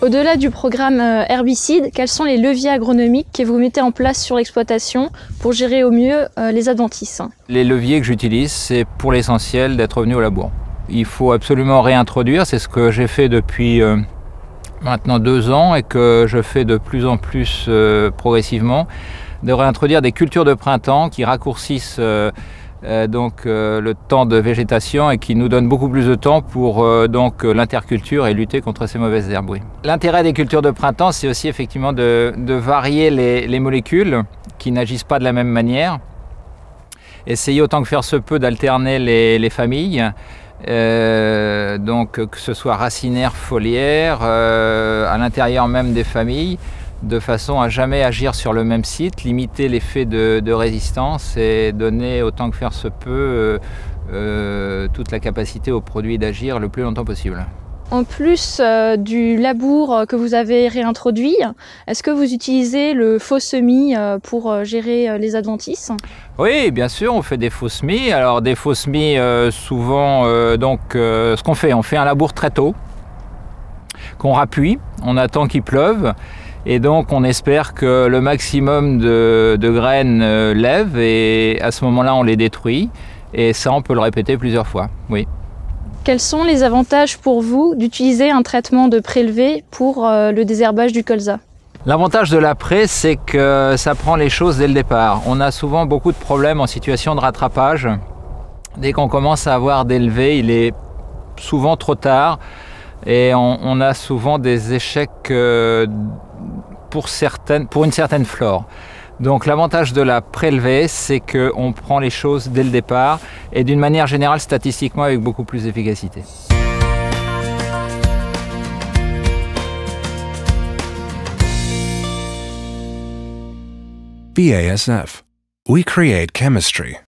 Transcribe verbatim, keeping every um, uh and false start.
Au-delà du programme herbicide, quels sont les leviers agronomiques que vous mettez en place sur l'exploitation pour gérer au mieux les adventices? Les leviers que j'utilise, c'est pour l'essentiel d'être revenu au labour. Il faut absolument réintroduire, c'est ce que j'ai fait depuis euh, maintenant deux ans et que je fais de plus en plus euh, progressivement, de réintroduire des cultures de printemps qui raccourcissent euh, Euh, donc euh, le temps de végétation et qui nous donne beaucoup plus de temps pour euh, donc l'interculture et lutter contre ces mauvaises herbes. Oui. L'intérêt des cultures de printemps, c'est aussi effectivement de, de varier les, les molécules qui n'agissent pas de la même manière. Essayer autant que faire se peut d'alterner les, les familles, euh, donc que ce soit racinaires, foliaires, euh, à l'intérieur même des familles, de façon à jamais agir sur le même site, limiter l'effet de, de résistance et donner autant que faire se peut euh, euh, toute la capacité aux produits d'agir le plus longtemps possible. En plus euh, du labour que vous avez réintroduit, est-ce que vous utilisez le faux semis euh, pour gérer euh, les adventices? Oui, bien sûr, on fait des faux semis. Alors des faux semis, euh, souvent, euh, donc, euh, ce qu'on fait, on fait un labour très tôt, qu'on rappuie, on attend qu'il pleuve. Et donc on espère que le maximum de, de graines euh, lève et à ce moment-là on les détruit. Et ça on peut le répéter plusieurs fois, oui. Quels sont les avantages pour vous d'utiliser un traitement de prélevé pour euh, le désherbage du colza? L'avantage de l'après, c'est que ça prend les choses dès le départ. On a souvent beaucoup de problèmes en situation de rattrapage. Dès qu'on commence à avoir d'élevé, il est souvent trop tard. Et on, on a souvent des échecs euh, pour, certaines, pour une certaine flore. Donc l'avantage de la prélevée, c'est qu'on prend les choses dès le départ et d'une manière générale, statistiquement, avec beaucoup plus d'efficacité. B A S F. We create chemistry.